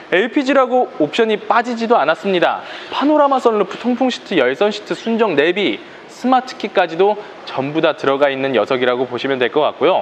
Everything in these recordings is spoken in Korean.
LPG라고 옵션이 빠지지도 않았습니다. 파노라마 선루프, 통풍 시트, 열선 시트, 순정 내비, 스마트키까지도 전부 다 들어가 있는 녀석이라고 보시면 될 것 같고요.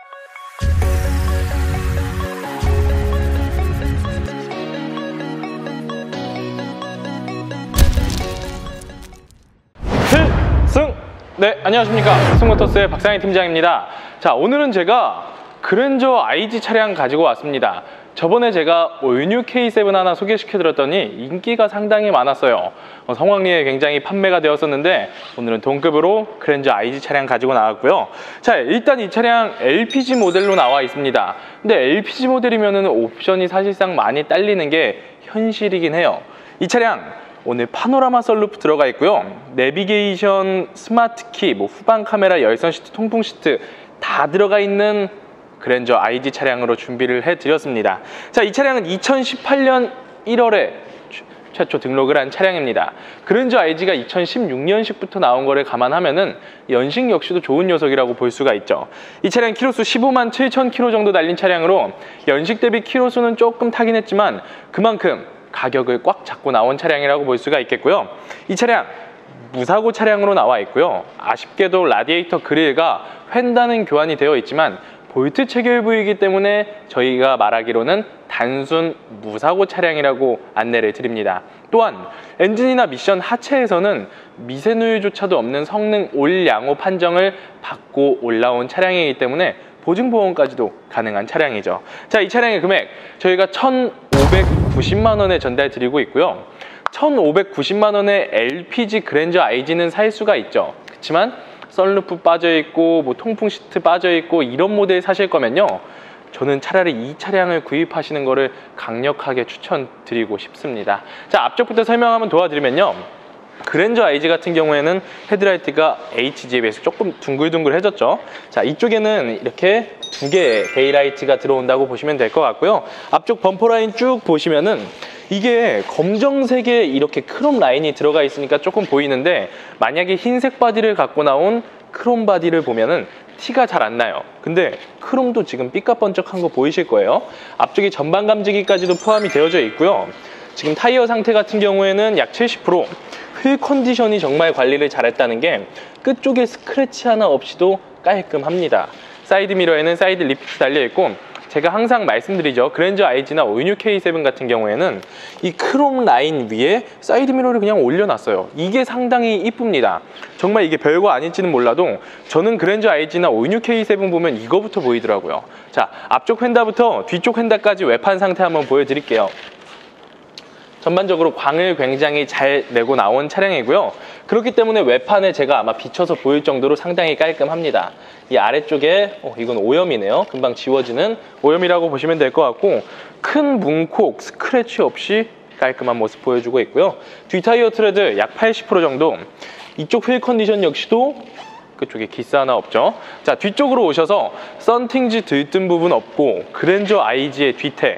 네, 안녕하십니까. 승모터스의 박상희 팀장입니다. 자, 오늘은 제가 그랜저 IG 차량 가지고 왔습니다. 저번에 제가 올뉴 K7 하나 소개시켜드렸더니 인기가 상당히 많았어요. 성황리에 굉장히 판매가 되었었는데 오늘은 동급으로 그랜저 IG 차량 가지고 나왔고요. 자, 일단 이 차량 LPG 모델로 나와 있습니다. 근데 LPG 모델이면은 옵션이 사실상 많이 딸리는 게 현실이긴 해요. 이 차량 오늘 파노라마 선루프 들어가 있고요. 내비게이션, 스마트키, 후방 카메라, 열선 시트, 통풍 시트 다 들어가 있는 그랜저 IG 차량으로 준비를 해드렸습니다. 자, 이 차량은 2018년 1월에 최초 등록을 한 차량입니다. 그랜저 IG가 2016년식부터 나온 거를 감안하면은 연식 역시도 좋은 녀석이라고 볼 수가 있죠. 이 차량 키로수 15만 7천 킬로 정도 달린 차량으로 연식 대비 키로수는 조금 타긴 했지만 그만큼 가격을 꽉 잡고 나온 차량이라고 볼 수가 있겠고요. 이 차량 무사고 차량으로 나와 있고요. 아쉽게도 라디에이터 그릴과 휀단은 교환이 되어 있지만 볼트 체결 부위이기 때문에 저희가 말하기로는 단순 무사고 차량이라고 안내를 드립니다. 또한 엔진이나 미션 하체에서는 미세누유조차도 없는 성능 올 양호 판정을 받고 올라온 차량이기 때문에 보증보험까지도 가능한 차량이죠. 자, 이 차량의 금액 저희가 1,590만 원에 전달 드리고 있고요. 1,590만 원에 LPG 그랜저 IG는 살 수가 있죠. 그렇지만 선루프 빠져있고 통풍 시트 빠져있고 이런 모델 사실 거면요, 저는 차라리 이 차량을 구입하시는 거를 강력하게 추천드리고 싶습니다. 자, 앞쪽부터 설명 한번 도와드리면요, 그랜저 IG 같은 경우에는 헤드라이트가 HG에 비해서 조금 둥글둥글해졌죠. 자, 이쪽에는 이렇게 두 개의 데이라이트가 들어온다고 보시면 될 것 같고요. 앞쪽 범퍼 라인 쭉 보시면은 이게 검정색에 이렇게 크롬 라인이 들어가 있으니까 조금 보이는데, 만약에 흰색 바디를 갖고 나온 크롬 바디를 보면은 티가 잘 안 나요. 근데 크롬도 지금 삐까번쩍한 거 보이실 거예요. 앞쪽에 전방 감지기까지도 포함이 되어져 있고요. 지금 타이어 상태 같은 경우에는 약 70%, 휠 컨디션이 정말 관리를 잘했다는 게 끝쪽에 스크래치 하나 없이도 깔끔합니다. 사이드 미러에는 사이드 리피트 달려있고, 제가 항상 말씀드리죠, 그랜저 IG나 올뉴 K7 같은 경우에는 이 크롬 라인 위에 사이드 미러를 그냥 올려놨어요. 이게 상당히 이쁩니다. 정말 이게 별거 아닐지는 몰라도 저는 그랜저 IG나 올뉴 K7 보면 이거부터 보이더라고요. 자, 앞쪽 휀다부터 뒤쪽 휀다까지 외판 상태 한번 보여드릴게요. 전반적으로 광을 굉장히 잘 내고 나온 차량이고요. 그렇기 때문에 외판에 제가 아마 비춰서 보일 정도로 상당히 깔끔합니다. 이 아래쪽에 이건 오염이네요. 금방 지워지는 오염이라고 보시면 될 것 같고, 큰 문콕, 스크래치 없이 깔끔한 모습 보여주고 있고요. 뒷타이어 트레드 약 80% 정도, 이쪽 휠 컨디션 역시도 그쪽에 기스 하나 없죠. 자, 뒤쪽으로 오셔서 썬팅지 들뜬 부분 없고 그랜저 IG의 뒤태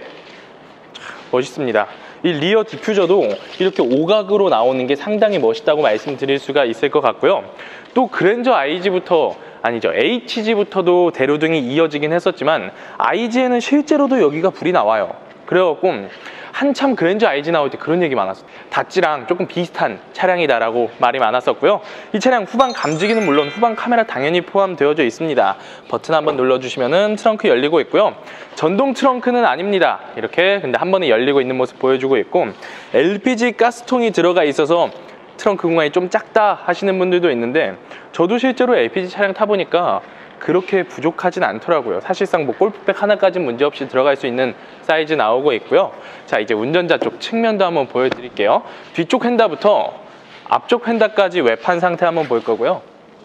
멋있습니다. 이 리어 디퓨저도 이렇게 오각으로 나오는 게 상당히 멋있다고 말씀드릴 수가 있을 것 같고요. 또 그랜저 IG부터, 아니죠, HG부터도 대로등이 이어지긴 했었지만 IG에는 실제로도 여기가 불이 나와요. 그래갖고 한참 그랜저 IG 나올 때 그런 얘기 많았어요. 다찌랑 조금 비슷한 차량이다라고 말이 많았었고요. 이 차량 후방 감지기는 물론 후방 카메라 당연히 포함되어져 있습니다. 버튼 한번 눌러주시면은 트렁크 열리고 있고요. 전동 트렁크는 아닙니다. 이렇게 근데 한 번에 열리고 있는 모습 보여주고 있고, LPG 가스통이 들어가 있어서 트렁크 공간이 좀 작다 하시는 분들도 있는데, 저도 실제로 LPG 차량 타보니까 그렇게 부족하진 않더라고요. 사실상 골프백 하나까지는 문제없이 들어갈 수 있는 사이즈 나오고 있고요. 자, 이제 운전자 쪽 측면도 한번 보여드릴게요. 뒤쪽 휀다부터 앞쪽 휀다까지 외판 상태 한번 볼 거고요.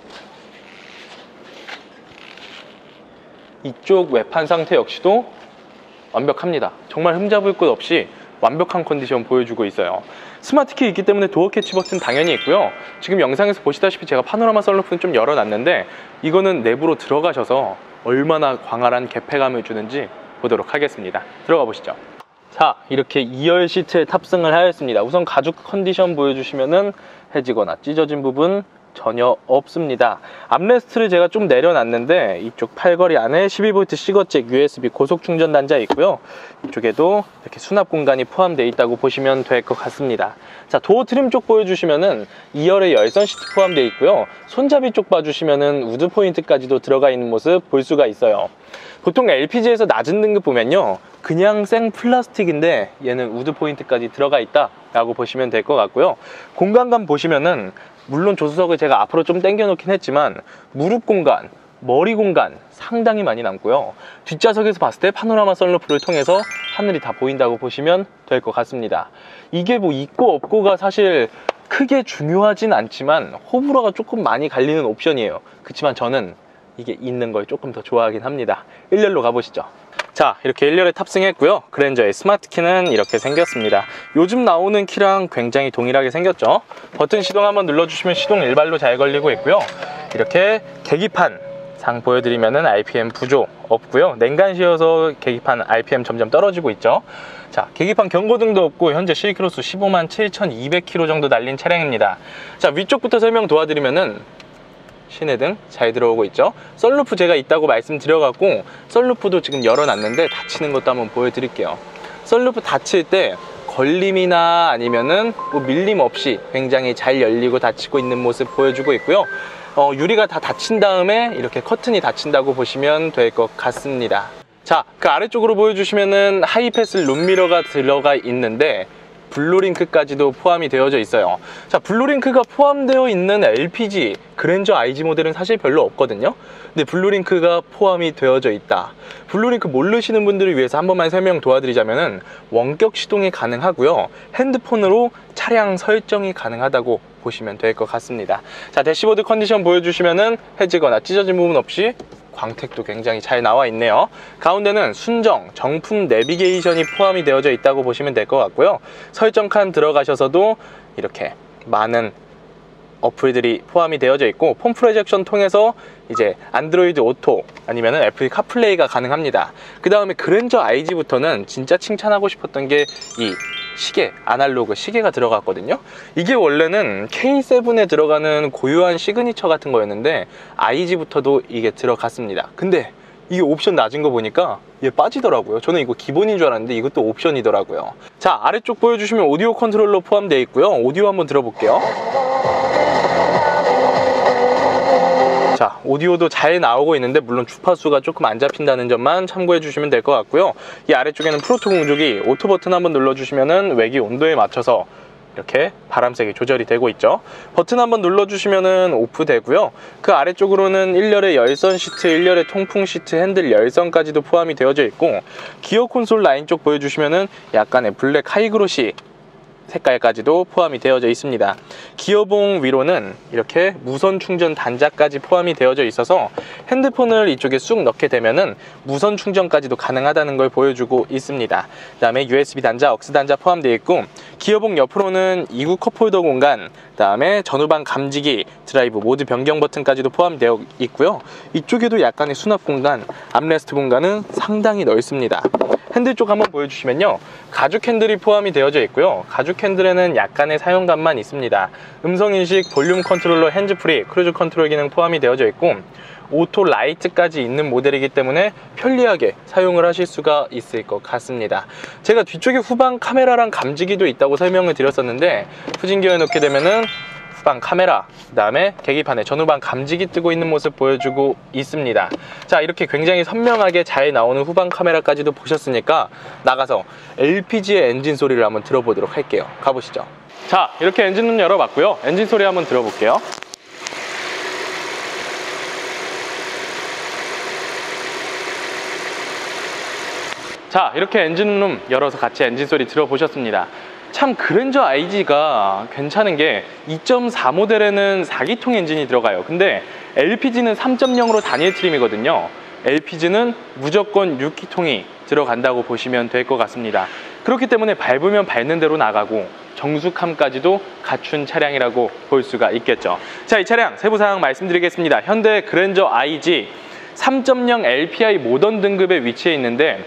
이쪽 외판 상태 역시도 완벽합니다. 정말 흠잡을 것 없이 완벽한 컨디션 보여주고 있어요. 스마트키 있기 때문에 도어 캐치 버튼 당연히 있고요. 지금 영상에서 보시다시피 제가 파노라마 선루프는 좀 열어놨는데 이거는 내부로 들어가셔서 얼마나 광활한 개폐감을 주는지 보도록 하겠습니다. 들어가 보시죠. 자, 이렇게 2열 시트에 탑승을 하였습니다. 우선 가죽 컨디션 보여주시면은 해지거나 찢어진 부분 전혀 없습니다. 암레스트를 제가 좀 내려놨는데 이쪽 팔걸이 안에 12V C거잭 USB 고속 충전 단자 있고요. 이쪽에도 이렇게 수납 공간이 포함되어 있다고 보시면 될 것 같습니다. 자, 도어 트림 쪽 보여주시면은 2열에 열선 시트 포함되어 있고요. 손잡이 쪽 봐주시면은 우드 포인트까지도 들어가 있는 모습 볼 수가 있어요. 보통 LPG에서 낮은 등급 보면요, 그냥 생 플라스틱인데 얘는 우드 포인트까지 들어가 있다 라고 보시면 될 것 같고요. 공간감 보시면은 물론 조수석을 제가 앞으로 좀 당겨 놓긴 했지만 무릎 공간, 머리 공간 상당히 많이 남고요. 뒷좌석에서 봤을 때 파노라마 선루프를 통해서 하늘이 다 보인다고 보시면 될 것 같습니다. 이게 뭐 있고 없고가 사실 크게 중요하진 않지만 호불호가 조금 많이 갈리는 옵션이에요. 그렇지만 저는 이게 있는 걸 조금 더 좋아하긴 합니다. 1열로 가보시죠. 자, 이렇게 1열에 탑승했고요. 그랜저의 스마트 키는 이렇게 생겼습니다. 요즘 나오는 키랑 굉장히 동일하게 생겼죠. 버튼 시동 한번 눌러주시면 시동 일발로 잘 걸리고 있고요. 이렇게 계기판 상 보여드리면은 RPM 부조 없고요. 냉간시여서 계기판 RPM 점점 떨어지고 있죠. 자, 계기판 경고등도 없고 현재 실키로수 157,200km 정도 달린 차량입니다. 자, 위쪽부터 설명 도와드리면은 시내등 잘 들어오고 있죠. 썬루프 제가 있다고 말씀드려갖고 썬루프도 지금 열어놨는데 닫히는 것도 한번 보여드릴게요. 썬루프 닫힐 때 걸림이나 아니면은 뭐 밀림 없이 굉장히 잘 열리고 닫히고 있는 모습 보여주고 있고요. 유리가 다 닫힌 다음에 이렇게 커튼이 닫힌다고 보시면 될 것 같습니다. 자, 그 아래쪽으로 보여주시면은 하이패스 룸미러가 들어가 있는데 블루링크까지도 포함이 되어져 있어요. 자, 블루링크가 포함되어 있는 LPG 그랜저 IG 모델은 사실 별로 없거든요. 근데 블루링크가 포함이 되어져 있다. 블루링크 모르시는 분들을 위해서 한 번만 설명 도와드리자면은 원격 시동이 가능하고요. 핸드폰으로 차량 설정이 가능하다고 보시면 될 것 같습니다. 자, 대시보드 컨디션 보여주시면은 해지거나 찢어진 부분 없이 광택도 굉장히 잘 나와 있네요. 가운데는 순정, 정품 내비게이션이 포함이 되어져 있다고 보시면 될 것 같고요. 설정 칸 들어가셔서도 이렇게 많은 어플들이 포함이 되어져 있고 폰 프로젝션 통해서 이제 안드로이드 오토 아니면은 애플 카플레이가 가능합니다. 그 다음에 그랜저 IG부터는 진짜 칭찬하고 싶었던 게 이 시계, 아날로그 시계가 들어갔거든요. 이게 원래는 K7에 들어가는 고유한 시그니처 같은 거였는데 IG부터도 이게 들어갔습니다. 근데 이게 옵션 낮은 거 보니까 얘 빠지더라고요. 저는 이거 기본인 줄 알았는데 이것도 옵션이더라고요. 자, 아래쪽 보여주시면 오디오 컨트롤러 포함되어 있고요. 오디오 한번 들어볼게요. 자, 오디오도 잘 나오고 있는데 물론 주파수가 조금 안 잡힌다는 점만 참고해 주시면 될 것 같고요. 이 아래쪽에는 프로토 공조기, 오토 버튼 한번 눌러주시면은 외기 온도에 맞춰서 이렇게 바람색이 조절이 되고 있죠. 버튼 한번 눌러주시면은 오프 되고요. 그 아래쪽으로는 1열의 열선 시트, 1열의 통풍 시트, 핸들 열선까지도 포함이 되어져 있고 기어 콘솔 라인 쪽 보여주시면은 약간의 블랙 하이그로시 색깔까지도 포함이 되어져 있습니다. 기어봉 위로는 이렇게 무선 충전 단자까지 포함이 되어져 있어서 핸드폰을 이쪽에 쑥 넣게 되면은 무선 충전까지도 가능하다는 걸 보여주고 있습니다. 그 다음에 USB 단자, 억스 단자 포함되어 있고 기어봉 옆으로는 2구 컵홀더 공간, 그 다음에 전후방 감지기, 드라이브 모드 변경 버튼까지도 포함되어 있고요. 이쪽에도 약간의 수납 공간, 암레스트 공간은 상당히 넓습니다. 핸들 쪽 한번 보여주시면요, 가죽 핸들이 포함이 되어져 있고요. 가죽 핸들에는 약간의 사용감만 있습니다. 음성인식, 볼륨 컨트롤러, 핸즈프리, 크루즈 컨트롤 기능 포함이 되어져 있고 오토 라이트까지 있는 모델이기 때문에 편리하게 사용을 하실 수가 있을 것 같습니다. 제가 뒤쪽에 후방 카메라랑 감지기도 있다고 설명을 드렸었는데 후진기어에 놓게 되면은 후방 카메라, 그 다음에 계기판에 전후방 감지기 뜨고 있는 모습 보여주고 있습니다. 자, 이렇게 굉장히 선명하게 잘 나오는 후방 카메라까지도 보셨으니까 나가서 LPG의 엔진 소리를 한번 들어보도록 할게요. 가보시죠. 자, 이렇게 엔진룸 열어봤고요. 엔진 소리 한번 들어볼게요. 자, 이렇게 엔진룸 열어서 같이 엔진 소리 들어보셨습니다. 참 그랜저 IG가 괜찮은 게 2.4 모델에는 4기통 엔진이 들어가요. 근데 LPG는 3.0으로 단일 트림이거든요. LPG는 무조건 6기통이 들어간다고 보시면 될 것 같습니다. 그렇기 때문에 밟으면 밟는 대로 나가고 정숙함까지도 갖춘 차량이라고 볼 수가 있겠죠. 자, 이 차량 세부사항 말씀드리겠습니다. 현대 그랜저 IG 3.0 LPI 모던 등급에 위치해 있는데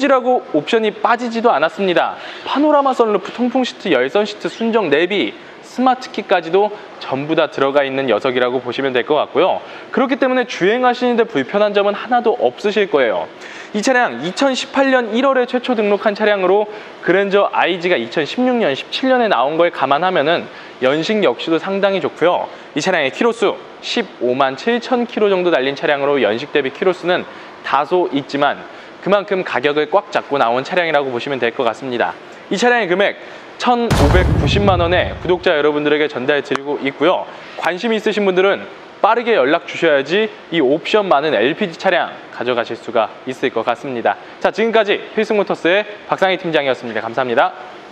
LPG라고 옵션이 빠지지도 않았습니다. 파노라마 선루프, 통풍 시트, 열선 시트, 순정 내비, 스마트키까지도 전부 다 들어가 있는 녀석이라고 보시면 될 것 같고요. 그렇기 때문에 주행하시는데 불편한 점은 하나도 없으실 거예요. 이 차량 2018년 1월에 최초 등록한 차량으로 그랜저 IG가 2016년, 17년에 나온 걸 감안하면은 연식 역시도 상당히 좋고요. 이 차량의 키로수 15만 7천 킬로 정도 달린 차량으로 연식 대비 키로수는 다소 있지만 그만큼 가격을 꽉 잡고 나온 차량이라고 보시면 될 것 같습니다. 이 차량의 금액 1,590만 원에 구독자 여러분들에게 전달 드리고 있고요. 관심 있으신 분들은 빠르게 연락 주셔야지 이 옵션 많은 LPG 차량 가져가실 수가 있을 것 같습니다. 자, 지금까지 필승모터스의 박상희 팀장이었습니다. 감사합니다.